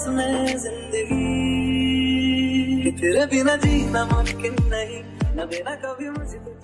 इसमें जिंदगी, कि तेरे बिना जीना मुमकिन नहीं, न बिना कभी मुझे